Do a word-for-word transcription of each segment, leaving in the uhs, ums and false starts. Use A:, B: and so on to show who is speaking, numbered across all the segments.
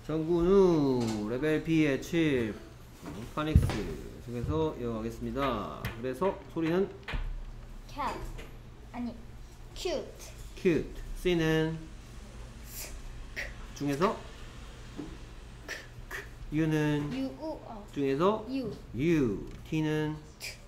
A: 정근우 레벨 B의 칠 파닉스 중에서 이어가겠습니다. 그래서 소리는
B: cat 아니 cute
A: cute. C는 중에서 U는
B: U U 어
A: 중에서
B: U
A: U. T는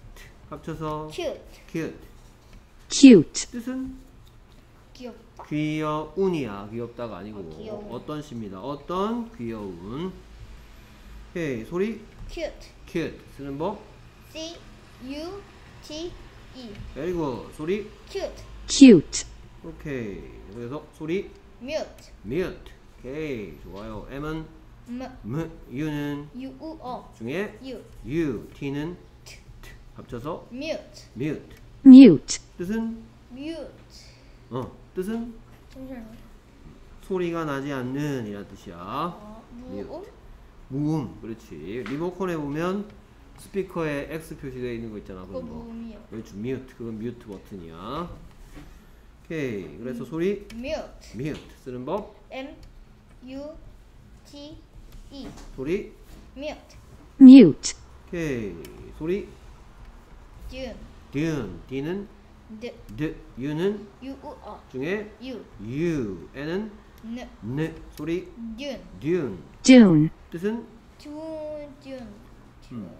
A: 합쳐서
B: cute
A: cute.
C: cute,
A: 뜻은
B: 귀엽다.
A: 귀여운이야. 귀엽다가 아니고
B: 아, 귀여운.
A: 어떤 시입니다. 어떤 귀여운. 오케이. 소리
B: cute
A: cute 쓰는 법.
B: C U T E
A: very good. 소리
B: cute
C: cute,
A: 오케이. 그래서 소리
B: mute
A: mute. 오케이. 좋아요. M은
B: M
A: M. U는
B: U U 어
A: 중에
B: U
A: U. T는 T. 합쳐서
B: mute
A: mute.
C: mute,
A: 뜻은
B: mute
A: 어 뜻은
B: 잠시만요.
A: 소리가 나지 않는 이란 뜻이야.
B: 어, 무음
A: 무음. 그렇지. 리모컨에 보면 스피커에 X 표시되어 있는 거 있잖아.
B: 그거
A: 그런 거.
B: 무음이요.
A: 그렇지. 뮤트. 그건 뮤트 버튼이야. 오케이. 그래서 소리
B: mute
A: 뮤트 쓰는 법.
B: M U T E
A: 소리
B: mute
C: mute,
A: 오케이. 소리
B: dune
A: 듀. D는
B: D
A: 드. U는
B: U U 어
A: 중에
B: U
A: U. N은
B: N
A: N. 소리
B: dune
A: 듀.
C: dune,
A: 뜻은
B: dune dune
A: 음.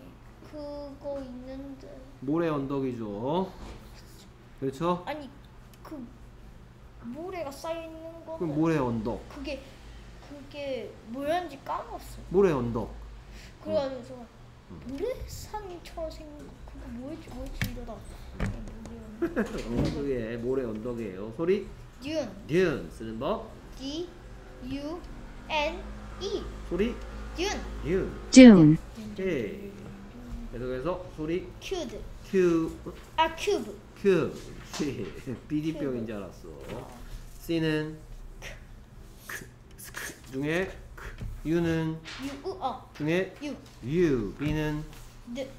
B: 그거 있는데
A: 모래 언덕이죠. 그렇죠?
B: 아니 그 모래가 쌓여 있는 거
A: 그럼 모래 언덕.
B: 그게 그게 뭐였는지 까먹었어.
A: 모래 언덕.
B: 그래가지고 저 모래산처럼 생긴 거 그거 뭐였지 뭐였지 이러다
A: 어, 그게 모래 언덕이에요. 소리
B: dune
A: 듀 쓰는 법.
B: D U N E
A: 소리
B: dune
A: 듀.
C: dune,
A: 오케이. 계속해서 소리
B: cube
A: 큐.
B: 아 cube
A: 큐. 비디병인 줄 알았어. C는 크, 스크 중에 크. U는
B: U U 어
A: 중에
B: U
A: U. B는
B: D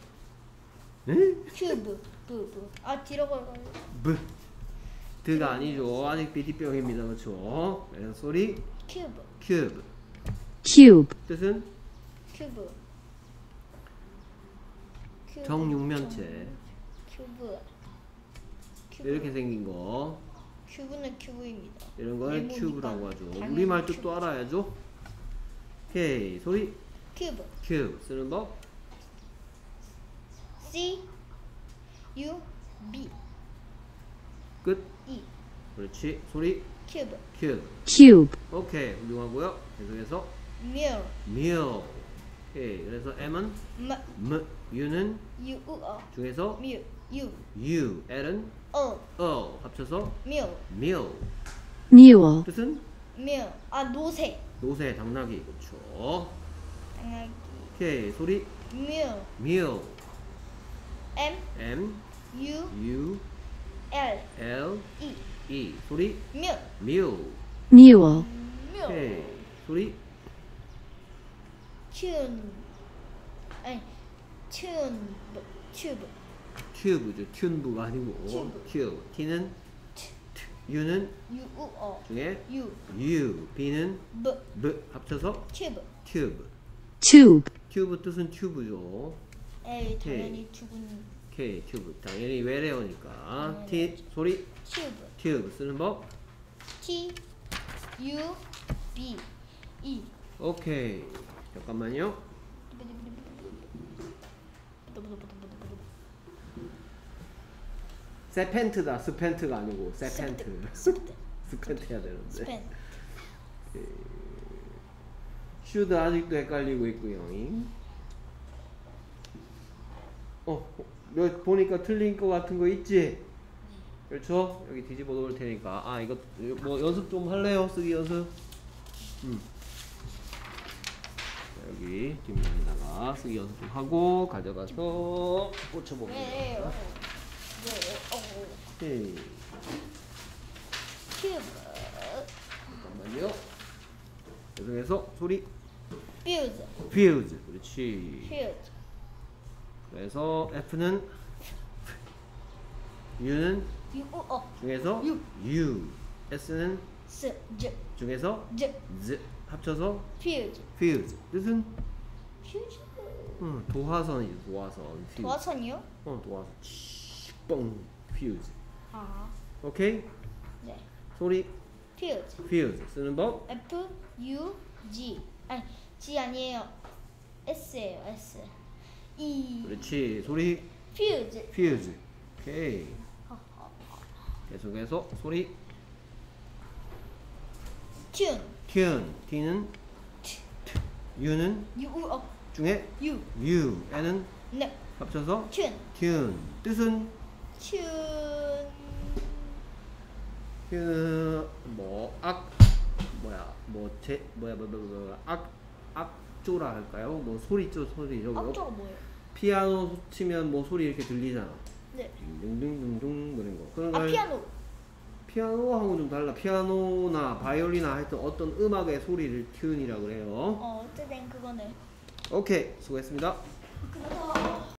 A: 응?
B: cube B B 아 뒤로 가가지고
A: B. 드가 아니죠. 아직 비디병입니다. 그렇죠? 그래서 소리
B: cube
A: 큐브.
C: cube,
A: 뜻은
B: cube cube
A: 정육면체.
B: cube
A: 이렇게 생긴 거.
B: 큐브는 큐브입니다.
A: 이런 걸
B: 네모니까
A: 큐브라고 하죠.
B: 당연히
A: 우리말 뜻도
B: 큐브죠.
A: 알아야죠. 오케이. 소리
B: 큐브
A: 큐브 쓰는 법.
B: C U B
A: 끝.
B: E
A: 그렇지. 소리
B: 큐브
A: 큐브.
C: cube,
A: 오케이. 훌륭하고요. 계속해서
B: mirror
A: 미어. 오케이. 그래서 M은
B: M
A: M. U는
B: U U 어
A: 중에서
B: mu U
A: U. L은
B: O
A: 어. 합쳐서
B: mule
A: 밀.
C: mule,
A: 뜻은
B: mule 아 노새
A: 노새 당나귀. 그렇죠.
B: 당나귀
A: 오케이. 소리
B: mule
A: 밀.
B: M
A: M.
B: U
A: U.
B: L
A: L.
B: E
A: E. 소리
B: mule
A: 밀.
C: mule,
B: mule
A: 오케이. 소리
B: tune 아니 tune 튜브
A: 큐브죠. 튠브가 아니고
B: 튜브.
A: 큐브. T는 U는
B: U U 어
A: 중에
B: U
A: U. B는
B: B
A: B. 합쳐서
B: 튜브
A: 튜브.
C: tube,
A: 튜브 뜻은 튜브죠.
B: 에이 당연히 튜브는
A: K. 튜브. 당연히 외래어니까.
B: 당연히
A: T. 소리
B: 튜브
A: 튜브 쓰는 법.
B: T U B E
A: 오케이. 잠깐만요. 세펜트다. 스펜트가 아니고 세펜트.
B: 스펜트
A: 스펜트 해야 되는데.
B: 스펜
A: 슈드 아직도 헷갈리고 있고요. 어, 너 보니까 틀린 거 같은 거 있지? 그렇죠? 여기 뒤집어 놓을 테니까. 아, 이거 뭐 연습 좀 할래요? 쓰기 연습. 음. 여기 뒷면에다가 쓰기 연습 좀 하고 가져가서 꽂혀봅니다.
B: 왜요? 왜요? 어
A: 오케이.
B: 튜브
A: 잠깐만요. 계속해서 소리
B: 퓨즈
A: fuse. 그렇지.
B: 퓨즈
A: 그래서 F는 U는
B: U U 어
A: 중에서
B: U.
A: U. S는
B: S J
A: 중에서
B: J
A: Z. 합쳐서
B: 퓨즈.
A: fuse. 뜻은
B: 퓨즈.
A: 응, 도화선이죠. 도화선. fuse.
B: 도화선이요?
A: 어, 도화선. 치, 뻥. fuse.
B: 아,
A: 오케이?
B: 네.
A: 소리
B: 퓨즈.
A: fuse 쓰는 법.
B: F U G. 아니, G 아니에요. S예요. S. E.
A: 그렇지. 소리
B: 퓨즈.
A: fuse. 오케이. 계속해서 소리
B: 튠.
A: tune. t는 u는
B: U 어
A: 중에
B: U.
A: u. n은
B: 네.
A: 합쳐서
B: 튠.
A: tune. 뜻은
B: 튠.
A: 그 뭐악 뭐야 뭐제 뭐야 뭐뭐악 악조라 할까요? 뭐 소리죠 소리죠. 뭐
B: 악조가 뭐예요?
A: 피아노 치면 뭐 소리 이렇게 들리잖아.
B: 네.
A: 둥둥둥둥 그런 거. 그런
B: 아
A: 걸
B: 피아노.
A: 피아노하고 좀 달라. 피아노나 바이올린이나 하여튼 어떤 음악의 소리를 튠이라고 그래요.
B: 어 어쨌든 그거는.
A: 오케이 수고했습니다.
B: 그거는